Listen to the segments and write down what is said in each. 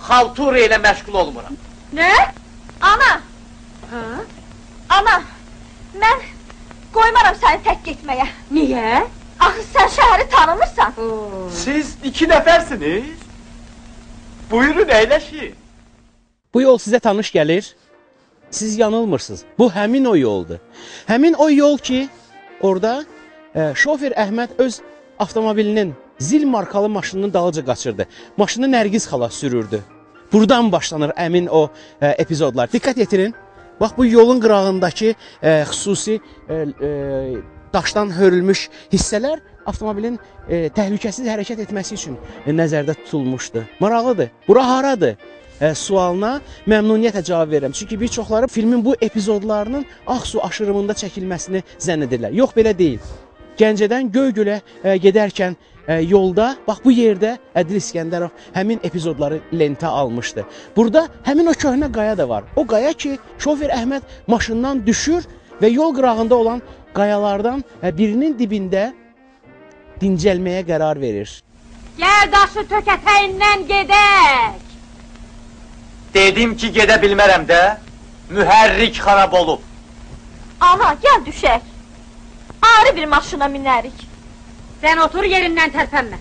xaltura ilə məşğul olmuram. Nə? Ana! Ana! Mən qoymaram səni tək getməyə. Niyə? Axı sən şəhəri tanımırsan. Siz 2 nəfərsiniz. Buyurun, əyləşin. Bu yol sizə tanış gəlir. Siz yanılmırsınız. Bu həmin o yoldur. Həmin o yol ki, orada şofer Əhməd öz avtomobilinin zil markalı maşınının dalıca qaçırdı. Maşını Nərgiz xala sürürdü. Buradan başlanır əmin o epizodlar. Diqqət yetirin. Bax, bu yolun qırağındakı xüsusi daşdan hörülmüş hissələr avtomobilin təhlükəsiz hərəkət etməsi üçün nəzərdə tutulmuşdu. Maraqlıdır. Bura haradır? Sualına məmnuniyyətlə cavab verirəm. Çünki bir çoxları filmin bu epizodlarının Ağsu aşırımında çəkilməsini zənn edirlər. Yox, belə deyil. Gəncədən Göygölə gedərkən yolda, bax bu yerdə Ədil İskəndərov həmin epizodları lentə almışdı. Burada həmin o köhnə qaya da var. O qaya ki, şofer Əhməd maşından düşür və yol qırağında olan qayalardan birinin dibində dincəlməyə qərar verir. Gəl daşı tökətəyindən gedək. Dedim ki, gedə bilmərəm də, mühərrik xarab olub. Ana, gəl düşək. Ayrı bir maşına minərik. Sən otur yerindən tərpənmə.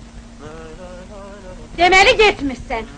Deməli getmişsən.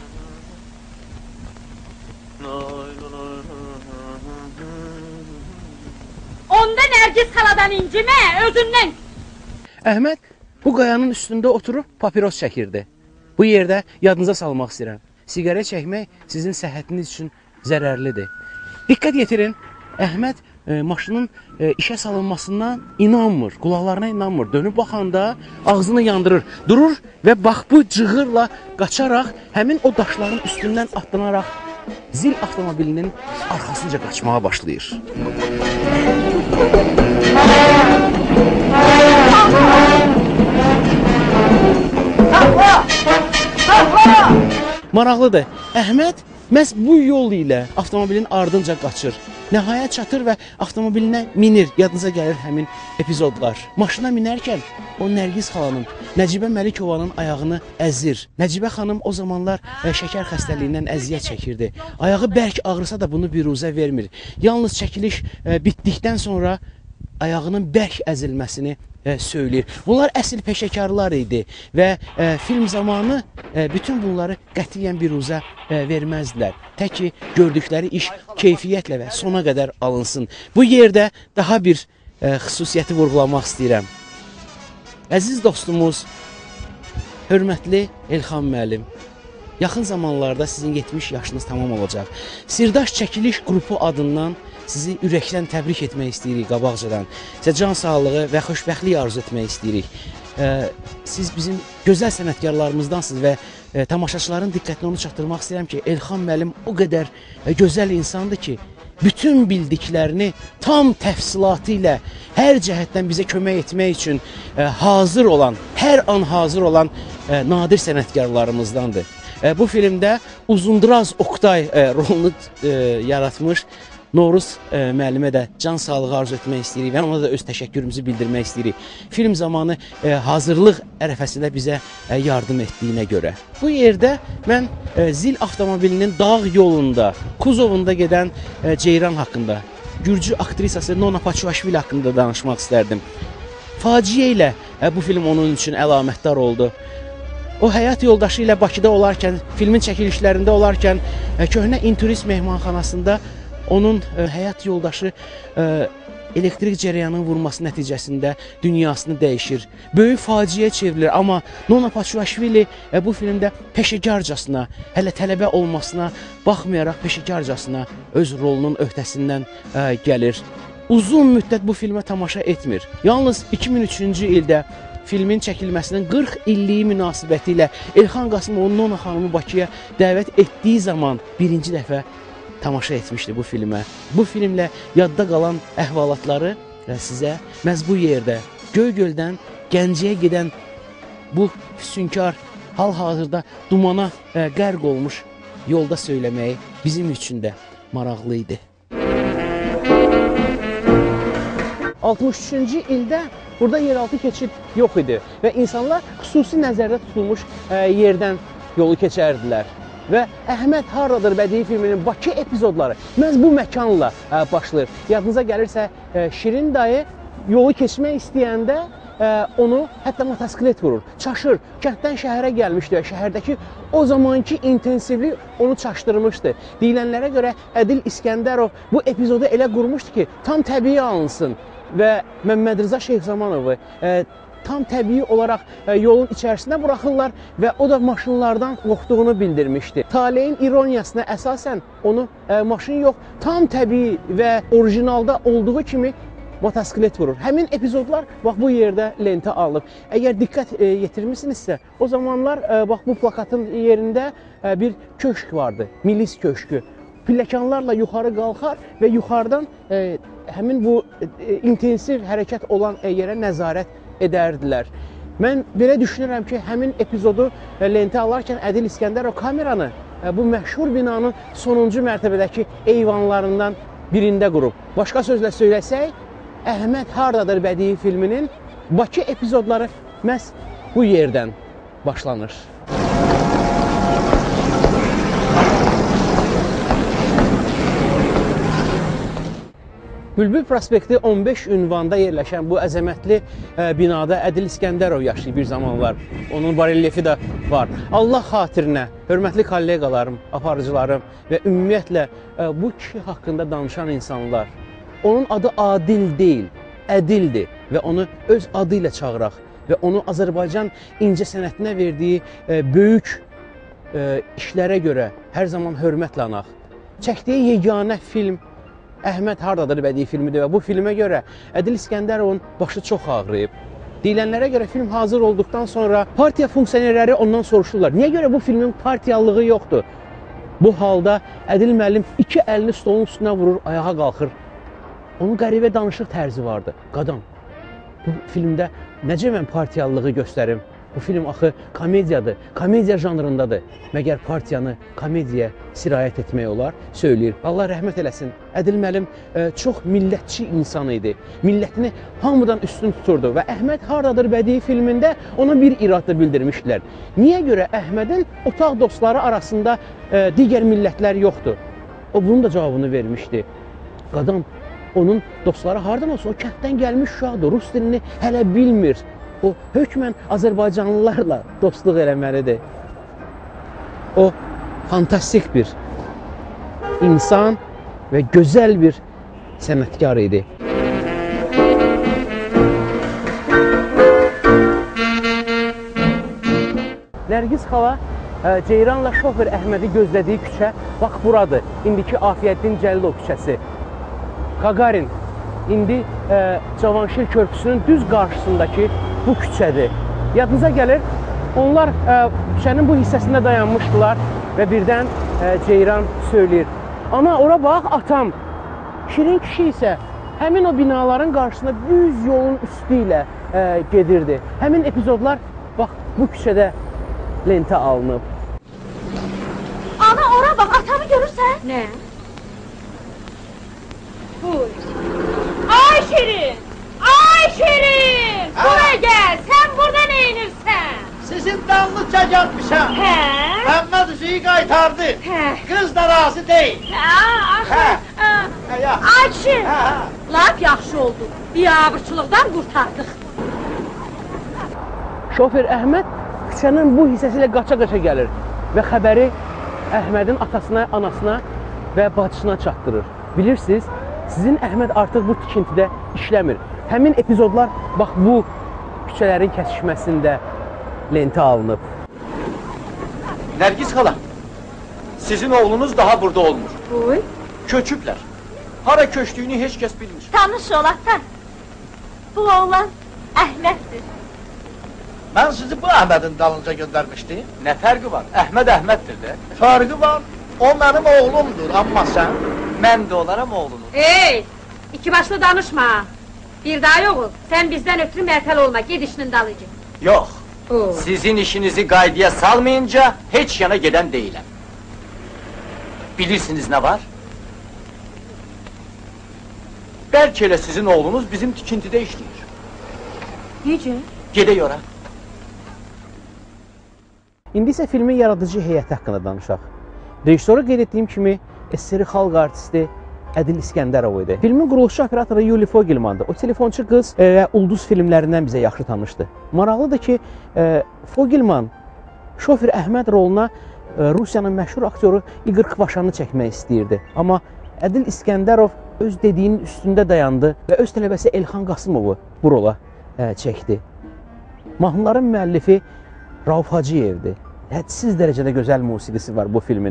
Onda Nərgiz xaladan incimə, özündən. Əhməd bu qayanın üstündə oturub papiros çəkirdi. Bu yerdə yadınıza salmaq istəyirəm. Siqaret çəkmək sizin səhhətiniz üçün zərərlidir. Diqqət yetirin, Əhməd maşının işə salınmasından inanmır, qulaqlarına inanmır. Dönüb baxanda ağzını yandırır, durur və bax bu cığırla qaçaraq həmin o daşların üstündən atlanaraq zil avtomobilinin arxasınca qaçmağa başlayır. Maraqlıdır. Əhməd məhz bu yol ilə avtomobilin ardınca qaçır. Nəhayət çatır və avtomobilinə minir. Yadınıza gəlir həmin epizodlar. Maşına minərkən o Nərgiz xalanın, Nəcibə Məlikovanın ayağını əzir. Nəcibə xanım o zamanlar şəkər xəstəliyindən əziyyət çəkirdi. Ayağı bərk ağrısa da bunu biruzə vermir. Yalnız çəkiliş bitdikdən sonra ayağının bərk əzilməsini söyləyir. Bunlar əsl peşəkarlar idi və film zamanı bütün bunları qətiyyən biruzə verməzdilər. Tək ki, gördükləri iş keyfiyyətlə və sona qədər alınsın. Bu yerdə daha bir xüsusiyyəti vurğulamaq istəyirəm. Əziz dostumuz, hörmətli Elxan müəllim, yaxın zamanlarda sizin 70 yaşınız tamam olacaq. Sirdaş Çəkiliş qrupu adından sizi ürəkdən təbrik etmək istəyirik qabaqcadan. Sizə can sağlığı və xoşbəxtlik arzu etmək istəyirik. Siz bizim gözəl sənətkarlarımızdansınız və tamaşaçıların diqqətinə onu çatdırmaq istəyirəm ki, Elxan müəllim o qədər gözəl insandır ki, bütün bildiklərini tam təfsilatı ilə hər cəhətdən bizə kömək etmək üçün hazır olan, hər an hazır olan nadir sənətkarlarımızdandır. Bu filmdə Uzundraz Oktay rolunu yaratmış Novruz müəllimə də can sağlığı arzu etmək istəyirik və ona da öz təşəkkürümüzü bildirmək istəyirik. Film zamanı hazırlıq ərəfəsində bizə yardım etdiyinə görə. Bu yerdə mən zil avtomobilinin dağ yolunda, kuzovunda gedən Ceyran haqqında, Gürcü aktrisası Nona Paçuvaşvili haqqında danışmaq istərdim. Faciə ilə bu film onun üçün əlamətdar oldu. O həyat yoldaşı ilə Bakıda olarkən, filmin çəkilişlərində olarkən, köhnə inturist mehmanxanasında onun həyat yoldaşı elektrik cərəyanının vurması nəticəsində dünyasını dəyişir. Böyük faciəyə çevrilir, amma Nona Paçuvaşvili bu filmdə peşəkarcasına, hələ tələbə olmasına baxmayaraq peşəkarcasına öz rolunun öhdəsindən gəlir. Uzun müddət bu filmə tamaşa etmir. Yalnız 2003-cü ildə filmin çəkilməsinin 40 illiyi münasibəti ilə Elxan Qasımovun Nona xanımı Bakıya dəvət etdiyi zaman birinci dəfə tamaşa etmişdi bu filmə. Bu filmlə yadda qalan əhvalatları sizə məhz bu yerdə, Göygöldən Gəncəyə gedən bu füsunkar, hal-hazırda dumana qərq olmuş yolda söyləməyi bizim üçün də maraqlı idi. 63-cü ildə burada yeraltı keçid yox idi və insanlar xüsusi nəzərdə tutulmuş yerdən yolu keçərdilər. və Əhməd Hardadır bədii filminin Bakı epizodları məhz bu məkanla başlayır. Yadınıza gəlirsə, Şirin dayı yolu keçmək istəyəndə onu hətta motosiklet vurur, çaşır. Kənddən şəhərə gəlmişdi və şəhərdəki o zamanki intensivlik onu çaşdırmışdı. Deyilənlərə görə Ədil İskəndərov bu epizodu elə qurmuşdu ki, tam təbii alınsın və Məmməd Rza Şeyxzamanovu tam təbii olaraq yolun içərisinə buraxırlar və o da maşınlardan qorxduğunu bildirmişdi. Taleyin ironiyasına əsasən onu maşın yox, tam təbii və orijinalda olduğu kimi motosiklet vurur. Həmin epizodlar bax bu yerdə lentə alınıb. Əgər diqqət yetirmisinizsə, o zamanlar bax bu plakatın yerində bir köşk vardı, milis köşkü. Pilləkanlarla yuxarı qalxar və yuxarıdan həmin bu intensiv hərəkət olan yerə nəzarət edərdilər. Mən belə düşünürəm ki, həmin epizodu lentə alarkən Ədil İskəndərov kameranı bu məşhur binanın sonuncu mərtəbədəki eyvanlarından birində qurub. Başqa sözlə söyləsək, Əhməd Hardadır bədii filminin Bakı epizodları məhz bu yerdən başlanır. Bülbül prospekti 15 ünvanda yerləşən bu əzəmətli binada Ədil İskəndərov yaşayıb bir zamanlar. Onun barelyefi də var. Allah xatirinə, hörmətli kolleqalarım, aparıcılarım və ümumiyyətlə bu kişi haqqında danışan insanlar, onun adı Adil deyil, Ədildir və onu öz adı ilə çağıraq və onu Azərbaycan incə sənətinə verdiyi böyük işlərə görə hər zaman hörmətlə anaq. Çəkdiyi yeganə film Əhməd Hardadır bədii filmidir və bu filmə görə Ədil İskəndərovun başı çox ağrıyıb. Deyilənlərə görə film hazır olduqdan sonra partiya funksionerləri ondan soruşurlar. Niyə görə bu filmin partiyalığı yoxdur? Bu halda Ədil müəllim iki əlini stolun üstünə vurur, ayağa qalxır. Onun qəribə danışıq tərzi vardı. Qadam, bu filmdə necə mən partiyalılığı göstərim? Bu film axı komediyadır, komediya janrındadır. Məgər partiyanı komediyaya sirayət etmək olar? Söyləyir. Allah rəhmət eləsin. Ədil müəllim çox millətçi insan idi. Millətini hamıdan üstün tuturdu və Əhməd Hardadır bədii filmində ona bir iradə bildirmişdilər. Niyə görə Əhmədin otaq dostları arasında digər millətlər yoxdur? O bunun da cavabını vermişdi. Qadam, onun dostları hardan olsa, o kənddən gəlmiş uşaqdır, rus dilini hələ bilmir. O hökmən Azərbaycanlılarla dostluq eləməlidir. O fantastik bir insan və gözəl bir sənətkar idi. Nərgiz xala Ceyranla şofer Əhmədi gözlədiyi küçə bax buradır. İndiki Afiyəddin Cəlilov küçəsi. Qaqarin indi Cavanşir körpüsünün düz qarşısındakı bu küçədir. Yadınıza gəlir, onlar küçənin bu hissəsində dayanmışdılar və birdən Ceyran söyləyir. Ana, ora bax, atam. Şirin kişi isə həmin o binaların qarşısında düz yolun üstü ilə gedirdi. Həmin epizodlar bax bu küçədə lentə alınıb. Ana, ora bax, atamı görürsən? Nə? Buyur. Ay Şirin! Ay Şirin! Buraya gel! Sen burada neyinirsən? Sizin dallıca gelmişəm. Hə? Məmməd Rzi'yi qaytardı. Hə? Kız da razı değil. Ya. Ay kişi! Lap yaxşı oldu. Biabırçılıqdan qurtardıq. Şofer Əhməd küçənin bu hissəsi ilə qaça-qaça gəlir və xəbəri Əhmədin atasına, anasına və bacısına çatdırır. Bilirsiniz, sizin Əhməd artıq bu tikintidə işləmir. Həmin epizodlar bax bu küçələrin kəsişməsində lentə alınıb. Nərgiz xala, sizin oğlunuz daha burada olmur. Buyur. Köçüblər. Hara köçdüyünü heç kəs bilmir. Tanış ol ata. Bu oğlan Əhməddir. Ben sizi bu Ahmet'in dalınca göndermiştim. Nə fərqi var? Əhməd Əhməddir də. Farkı var. O benim oğlumdur ama sen... Mən də olaram oğlunuz. Ey! İki başlı danışma. Bir daha yok. Sen bizden ötürü mertel olma. Gid işinin dalıcı. Yox. Oo. Sizin işinizi qaydaya salmayınca heç yana gedən deyiləm. Bilirsiniz nə var? Bəlkə elə sizin oğlunuz bizim tikintidə işləyir. Necə? Gedək ora. İndi isə filmin yaradıcı heyəti haqqında danışaq. Rejissoru qeyd etdiyim kimi SSR xalq artisti Ədil İskəndərov idi. Filmin quruluşçu operatoru Yuli Fogelmandır. O telefonçu qız və Ulduz filmlərindən bizə yaxşı tanışdı. Maraqlıdır ki, Fogelman şofer Əhməd roluna Rusiyanın məşhur aktyoru İqor Kvaşanı çəkmək istəyirdi. Amma Ədil İskəndərov öz dediyinin üstündə dayandı və öz tələbəsi Elxan Qasımovu bu rola çəkdi. Mahnıların müəllifi Rauf Hacıyevdir. Hədsiz dərəcədə gözəl musiqisi var bu filmin.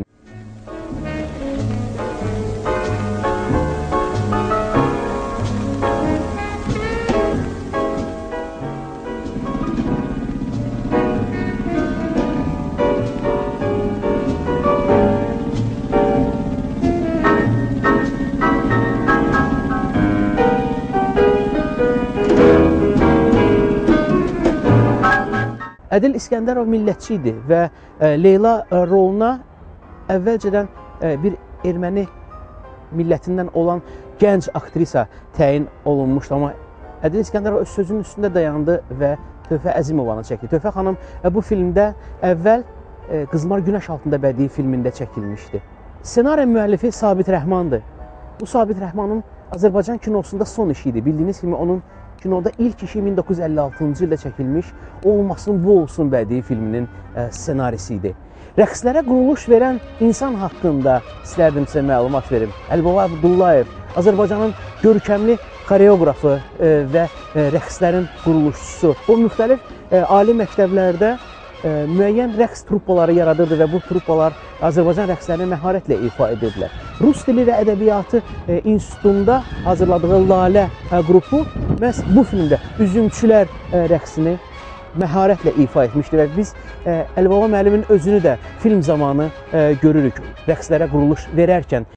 Ədil İskəndərov millətçi idi və Leyla roluna əvvəlcədən bir erməni millətindən olan gənc aktrisa təyin olunmuşdu. Amma Ədil İskəndərov öz sözünün üstündə dayandı və Tövfə Əzimovanı çəkdi. Tövfə xanım bu filmdə əvvəl Qızmar Günəş altında bədii filmində çəkilmişdi. Ssenari müəllifi Sabit Rəhmandır. Bu Sabit Rəhmanın Azərbaycan kinosunda son işi idi. Bildiyiniz kimi onun kinoda ilk işi 1956-cı ildə çəkilmiş Olmasın Bu Olsun bədii filminin ssenarisi idi. Rəqslərə quruluş verən insan haqqında istərdim sizə məlumat verim. Əlibaba Abdullayev, Azərbaycanın görkəmli xoreoqrafı və rəqslərin quruluşçusu. O müxtəlif ali məktəblərdə müəyyən rəqs truppaları yaradırdı və bu truppalar Azərbaycan rəqslərini məharətlə ifa edirdilər. Rus dili və ədəbiyyatı institutunda hazırladığı Lalə qrupu məhz bu filmdə üzümçülər rəqsini məharətlə ifa etmişdi və biz Əlibaba müəllimin özünü də film zamanı görürük rəqslərə quruluş verərkən.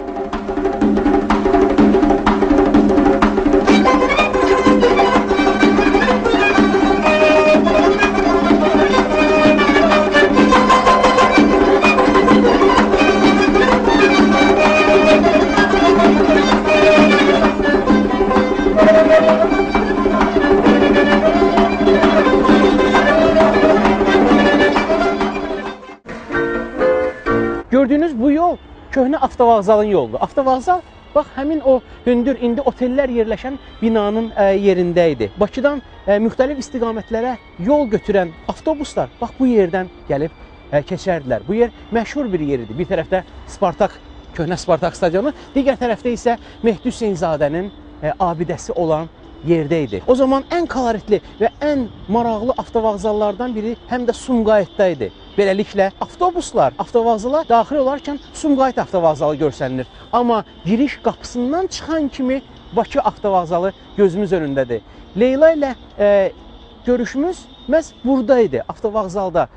Gördüyünüz bu yol köhnə avtovağzalın yoludur. Avtovağzal bax həmin o hündür indi otellər yerləşən binanın yerində idi. Bakıdan müxtəlif istiqamətlərə yol götürən avtobuslar bax bu yerdən gəlib keçərdilər. Bu yer məşhur bir yer idi. Bir tərəfdə Spartak, köhnə Spartak stadionu, digər tərəfdə isə Mehdi Hüseynzadənin abidəsi olan yerdə idi. O zaman ən koloritli və ən maraqlı avtovağzallardan biri həm də Sumqayıtda idi. Beləliklə, avtobuslar avtovağzala daxil olarkən Sumqayıt avtovağzalı görsənilir. Amma giriş qapısından çıxan kimi Bakı avtovağzalı gözümüz önündədir. Leyla ilə görüşümüz məhz buradaydı, avtovağzalda.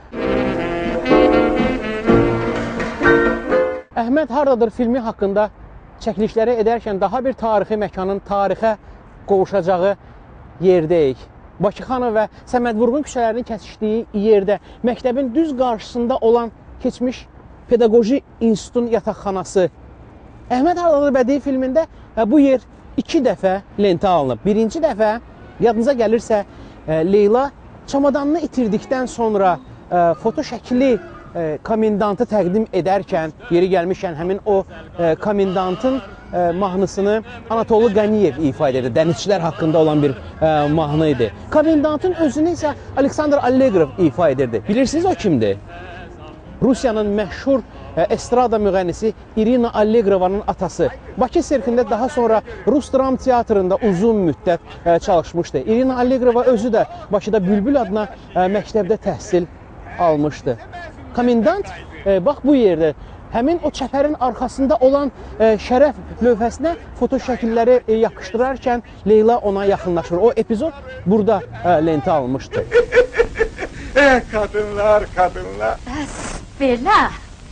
Əhməd Hardadır filmi haqqında çəkilişləri edərkən daha bir tarixi məkanın tarixə qovuşacağı yerdəyik. Bakıxanı və Səməd Vurğun küçələrinin kəsişdiyi yerdə məktəbin düz qarşısında olan keçmiş pedaqoji institutun yataqxanası. Əhməd Hardadır bədii filmində bu yer 2 dəfə lentə alınıb. Birinci dəfə, yadınıza gəlirsə, Leyla çamadanını itirdikdən sonra foto şəkli komendantı təqdim edərkən, yeri gəlmişkən həmin o komendantın mahnısını Anatoli Qaniyev ifa edirdi. Dənizçilər haqqında olan bir mahnı idi. Komendantın özünü isə Aleksandr Allegrov ifa edirdi. Bilirsiniz o kimdir? Rusiyanın məşhur estrada müğənnisi İrina Allegrova'nın atası. Bakı sirkində daha sonra Rus dram teatrında uzun müddət çalışmışdı. İrina Allegrova özü də Bakıda Bülbül adına məktəbdə təhsil almışdı. Komendant bax bu yerdə həmin o çəpərin arxasında olan şərəf lövhəsinə foto şəkilləri yapışdırarkən Leyla ona yaxınlaşır. O epizod burada lentə alınmışdı. Kadınlar, kadınlar. Belə.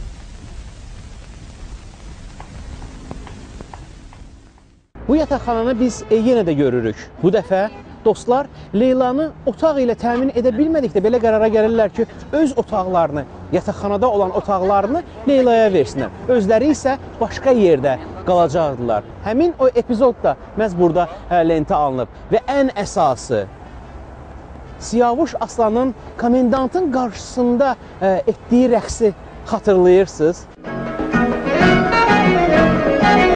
Bu yataqxananı biz yenə də görürük. Bu dəfə dostlar Leylanı otaq ilə təmin edə bilmədikdə belə qərara gəlirlər ki, öz otaqlarını, yataqxanada olan otaqlarını Leylaya versinlər. Özləri isə başqa yerdə qalacaqdılar. Həmin o epizod da məhz burada lentə alınıb. Və ən əsası, Siyavuş Aslanın komendantın qarşısında etdiyi rəqsi xatırlayırsınız.